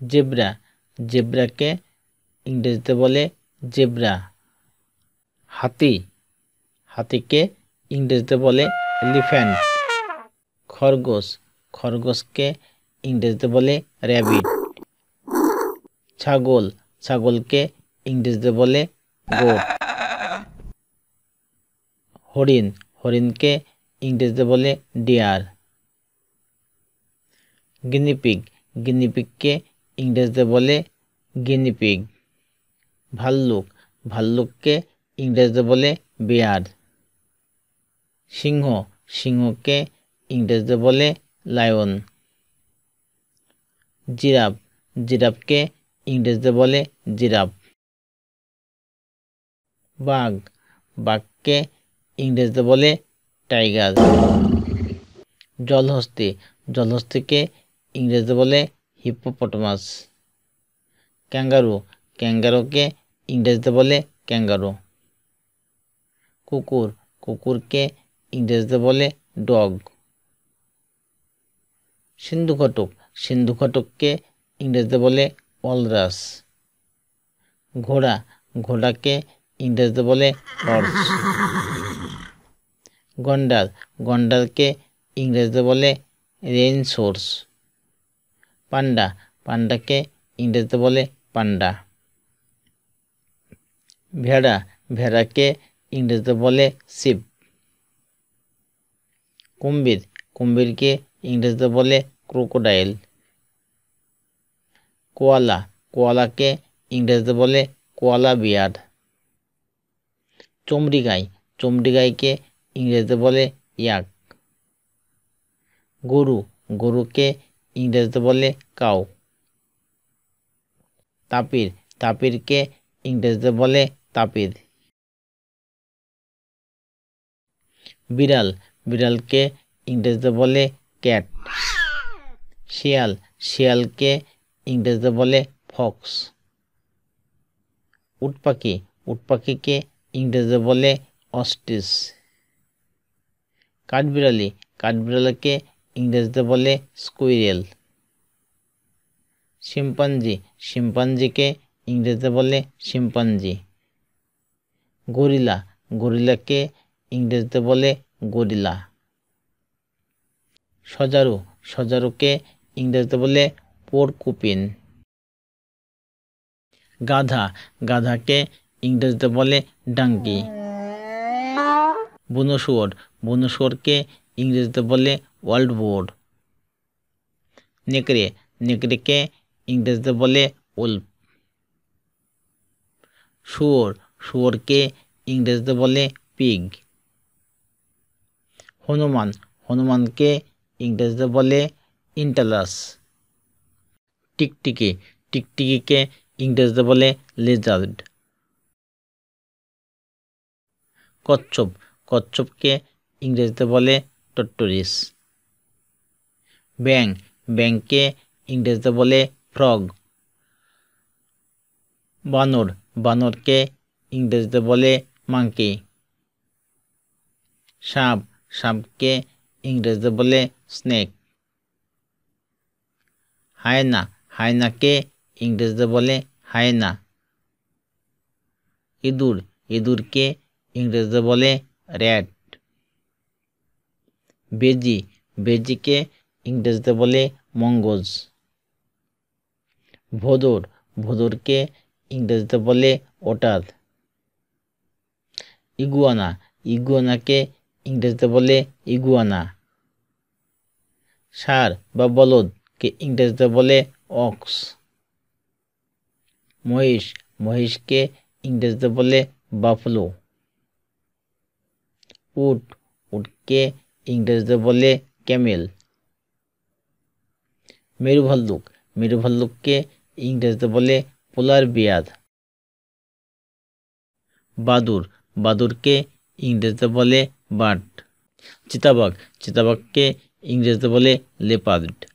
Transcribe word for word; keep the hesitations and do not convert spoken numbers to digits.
Zebra জেব্রাকে ইংরেজিতে বলে zebra. হাতি হাতিকে ইংরেজিতে বলে এলিফ্যান্ট। খরগোশ খরগোশকে ইংরেজিতে বলে র্যাবিট। ছাগল ছাগলকে ইংরেজিতে বলে গোট। হরিণ হরিণকে ইংরেজিতে বলে ডিয়ার। গিনিপিগ গিনিপিগকে ইংরেজিতে বলে গিনিপিগ। ভাল্লুক ভাল্লুককে ইংরেজিতে বলে বেয়ার। সিংহ সিংহকে ইংরেজিতে বলে লায়ন। জিরাফ জিরাফকে ইংরেজিতে বলে জিরাফ। বাঘ বাঘকে ইংরেজিতে বলে টাইগার। জলহস্তী জলহস্তীকে ইংরেজিতে বলে হিপ্পোপটেমাস। ক্যাঙ্গারু ক্যাঙ্গারুকে ইংরেজিতে বলে ক্যাঙ্গারু। কুকুর কুকুরকে ইংরেজিতে বলে ডগ। সিন্ধুঘটক সিন্ধুঘটককে ইংরেজিতে বলে ওয়ালরাস। ঘোড়া ঘোড়াকে ইংরেজিতে বলে হর্স। গন্ডার গন্ডারকে ইংরেজিতে বলে রেইনসোর্স। পান্ডা পান্ডাকে ইংরেজিতে বলে পান্ডা। ভেড়া ভেড়াকে ইংরেজিতে বলে শিপ। কুম্ভীর কুম্ভীরকে ইংরেজিতে বলে ক্রোকোডাইল। কোয়ালা কোয়ালাকে ইংরেজিতে বলে কোয়ালা বিয়ার। চমড়িগাই চমড়িগাইকে ইংরেজিতে বলে ইয়াক। গরু গরুকে ইংরেজিতে বলে কাউ। তাপির তাপিরকে ইংরেজিতে বলে তাপির। বিড়াল বিড়ালকে ইংরেজিতে বলে ক্যাট। শিয়াল শিয়ালকে ইংরেজিতে বলে ফক্স। উটপাখি উটপাখিকে ইংরেজিতে বলে অস্ট্রিচ। কাঠবিড়ালি কাঠবিড়ালিকে ইংরেজিতে বলে স্কুইরেল। শিম্পাঞ্জি শিম্পাঞ্জিকে ইংরেজিতে বলে শিম্পাঞ্জি। গরিলা গরিলাকে ইংরেজিতে বলে গরিলা। সজারু সজারুকে ইংরেজিতে বলে পোরকুপিন। গাধা গাধাকে ইংরেজিতে বলে ডাঙ্কি। বুনো শুয়োর বুনো শুয়োরকে ইংরেজিতে বলে ওয়ার্ল্ড বোর। নেকড়ে নেকড়েকে ইংরেজিতে বলে উল্ফ। শুয়োর শুয়োরকে ইংরেজিতে বলে পিগ। হনুমান হনুমানকে ইংরেজিতে বলে ইন্টালাস। টিকটিকি টিকটিকিকে ইংরেজিতে বলে লিজার্ড। কচ্ছপ কচ্ছপকে ইংরেজিতে বলে টট্টরিস। ব্যাং ব্যাংকে ইংরেজিতে বলে ফ্রগ। বানর বানরকে ইংরেজিতে বলে মাঙ্কি। সাপ সাপকে ইংরেজিতে বলে স্নেক। হায়না হায়নাকে ইংরেজিতে বলে হায়না। ইঁদুর ইঁদুরকে ইংরেজিতে বলে র্যাট। বেজি বেজিকে ইংরেজিতে বলে মঙ্গজ। ভোঁদর ভোঁদরকে ইংরেজিতে বলে ওটার। ইগুয়ানা ইগুয়ানাকে ইংরেজিতে বলে ইগুয়ানা। ষাঁড় বা বলদকে ইংরেজিতে বলে অক্স। মহিষ মহিষকে ইংরেজিতে বলে বাফলো। উট উটকে ইংরেজিতে বলে ক্যামেল। মেরু ভাল্লুক মেরু ভাল্লুককে ইংরেজিতে বলে পোলার বিয়ার। বাদুর বাদুরকে ইংরেজিতে বলে বার্ড। চিতাবাঘ চিতাবাঘকে ইংরেজিতে বলে লেপার্ড।